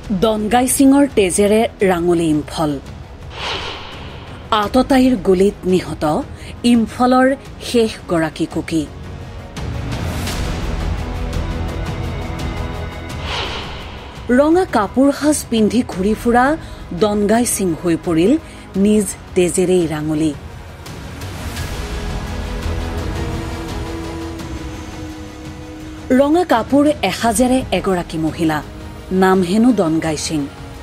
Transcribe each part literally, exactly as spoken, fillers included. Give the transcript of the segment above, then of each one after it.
দনগাই সিঙৰ তেজেৰে ৰাঙলী ইম্ফল। আততায়ীৰ গুলীত নিহত ইম্ফলৰ শেষ গৰাকী কুকি। ৰঙা কাপোৰ সাজ পিন্ধি ঘূৰি ফুৰা দনগাই সিং হৈ পৰিল নিজ তেজেৰেই ৰাঙলী। ৰঙা কাপোৰ এসাজেৰে এগৰাকী মহিলা, নাম হেনো দনগাই সিং।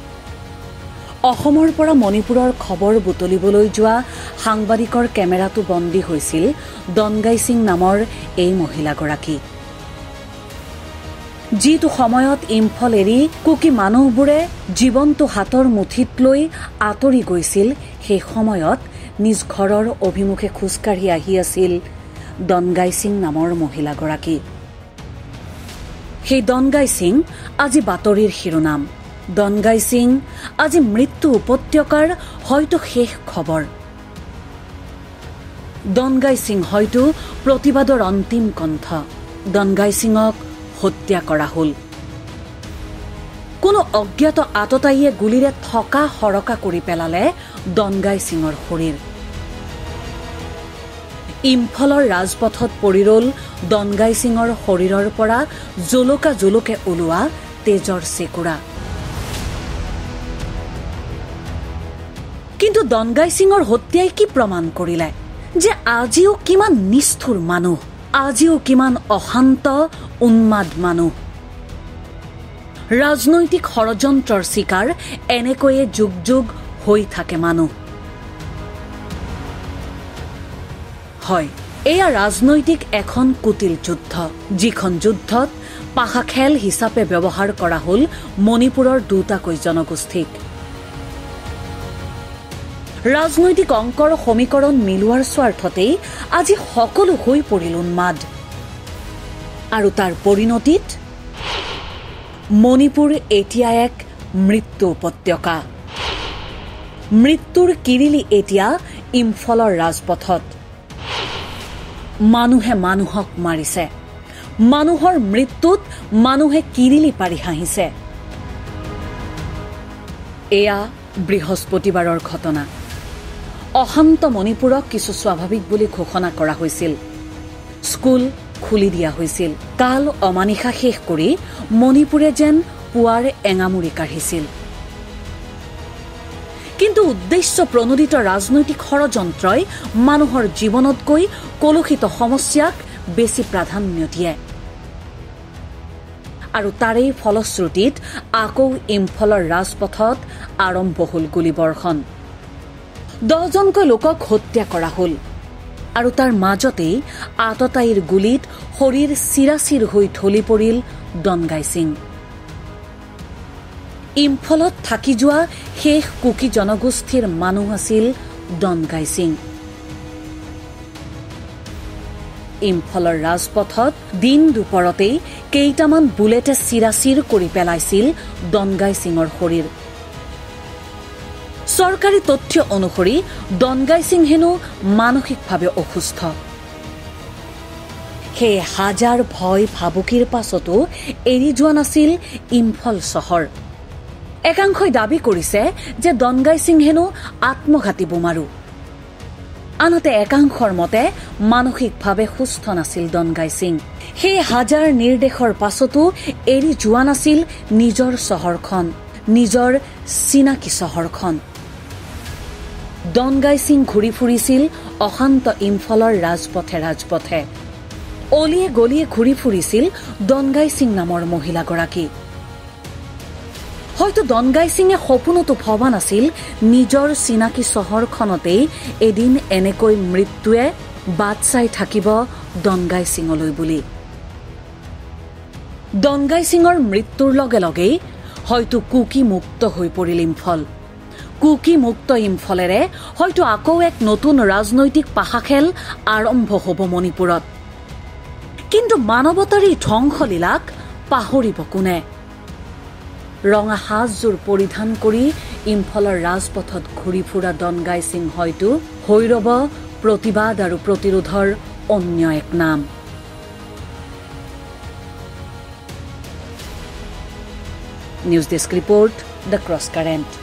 অসমৰ পৰা মণিপুৰৰ খবৰ বুটলিবলৈ যোৱা সাংবাদিকৰ কেমেৰাটো বন্দী হৈছিল দনগাই সিং নামৰ এই মহিলাগৰাকী। যিটো সময়ত ইম্ফল এৰি কুকি মানুহবোৰে জীৱনটো হাতৰ মুঠিত লৈ আঁতৰি গৈছিল, সেই সময়ত নিজ ঘৰৰ অভিমুখে খোজকাঢ়ি আহি আছিল দনগাই সিং নামৰ মহিলাগৰাকী। সেই দনগাই সিং আজি বাতৰিৰ শিৰোনাম। দনগাই সিং আজি মৃত্যু উপত্যকাৰ হয়তো শেষ খবৰ। দনগাই সিং হয়তো প্ৰতিবাদৰ অন্তিম কণ্ঠ। দনগাই সিঙক হত্যা কৰা হল। কোনো অজ্ঞাত আততায়ীয়ে গুলীৰে থকা সৰকা কৰি পেলালে দনগাই সিঙৰ শৰীৰ। ইম্ফলৰ ৰাজপথত পৰি ৰল দনগাই সিঙৰ শৰীৰৰ পৰা জোলোকা জোলোকে ওলোৱা তেজৰ চেকুৰা। কিন্তু দনগাই সিঙৰ হত্যাই কি প্ৰমাণ কৰিলে যে আজিও কিমান নিষ্ঠুৰ মানুহ, আজিও কিমান অশান্ত উন্মাদ মানুহ। ৰাজনৈতিক ষড়যন্ত্ৰৰ চিকাৰ এনেকৈয়ে যুগ যুগ হৈ থাকে মানুহ। হয়, এয়া ৰাজনৈতিক এখন কুটিল যুদ্ধ, যিখন যুদ্ধত পাশা খেল হিচাপে ব্যৱহাৰ কৰা হল মণিপুৰৰ দুটাকৈ জনগোষ্ঠীক। ৰাজনৈতিক অংকৰ সমীকৰণ মিলোৱাৰ স্বাৰ্থতেই আজি সকলো হৈ পৰিল উন্মাদ। আৰু তাৰ পৰিণতিত মণিপুৰ এতিয়া এক মৃত্যু উপত্যকা। মৃত্যুৰ কিৰিলি এতিয়া ইম্ফলৰ ৰাজপথত। মানুহে মানুহক মাৰিছে। মানুহৰ মৃত্যুত মানুহে কিৰিলি পাৰি হাঁহিছে। এয়া বৃহস্পতিবাৰৰ ঘটনা। অশান্ত মণিপুৰক কিছু স্বাভাৱিক বুলি ঘোষণা কৰা হৈছিল। স্কুল খুলি দিয়া হৈছিল। কাল অমানিশা শেষ কৰি মণিপুৰে যেন পুৱাৰ এঙামুৰি কাঢ়িছিল। কিন্তু উদ্দেশ্য প্ৰণোদিত ৰাজনৈতিক ষড়যন্ত্ৰই মানুহৰ জীৱনতকৈ কলুষিত সমস্যাক বেছি প্ৰাধান্য দিয়ে। আৰু তাৰেই ফলশ্ৰুতিত আকৌ ইম্ফলৰ ৰাজপথত আৰম্ভ হল গুলীবৰ্ষণ। দহজনকৈ লোকক হত্যা কৰা হল। আৰু তাৰ মাজতেই আততায়ীৰ গুলীত শৰীৰ চিৰাচিৰ হৈ ঢলি পৰিল দনগাই সিং। ইম্ফলত থাকি যোৱা শেষ কুকি জনগোষ্ঠীৰ মানুহ আছিল দনগাই সিং। ইম্ফলৰ ৰাজপথত দিন দুপৰতেই কেইটামান বুলেটে চিৰাচিৰ কৰি পেলাইছিল দনগাই সিঙৰ শৰীৰ। চৰকাৰী তথ্য অনুসৰি দনগাই সিং হেনো মানসিকভাৱে অসুস্থ। সেই হাজাৰ ভয় ভাবুকিৰ পাছতো এৰি যোৱা নাছিল ইম্ফল চহৰ। একাংশই দাবী কৰিছে যে দনগাই সিং হেনো আত্মঘাতী বোমাৰু। আনহাতে একাংশৰ মতে মানসিকভাৱে সুস্থ নাছিল দনগাই সিং। সেই হাজাৰ নিৰ্দেশৰ পাছতো এৰি যোৱা নাছিল নিজৰ চহৰখন, নিজৰ চিনাকি চহৰখন। দনগাই সিং ঘূৰি ফুৰিছিল অশান্ত ইম্ফলৰ ৰাজপথে ৰাজপথে। অলিয়ে গলিয়ে ঘূৰি ফুৰিছিল দনগাই সিং নামৰ মহিলাগৰাকী। হয়তো দনগাই সিঙে সপোনতো ভবা নাছিল নিজৰ চিনাকি চহৰখনতেই এদিন এনেকৈ মৃত্যুৱে বাট চাই থাকিব দনগাই সিঙলৈ বুলি। দনগাই সিঙৰ মৃত্যুৰ লগে লগেই হয়তো কুকি মুক্ত হৈ পৰিল ইম্ফল। কুকি মুক্ত ইম্ফলেৰে হয়তো আকৌ এক নতুন ৰাজনৈতিক পাশাখেল আৰম্ভ হ'ব মণিপুৰত। কিন্তু মানৱতাৰ এই ধ্বংসলীলাক পাহৰিব কোনে? ৰঙা সাজযোৰ পৰিধান কৰি ইম্ফলৰ ৰাজপথত ঘূৰি ফুৰা দনগাই সিং হয়তো হৈ ৰব প্ৰতিবাদ আৰু প্ৰতিৰোধৰ অন্য এক নাম। News desk report the cross current.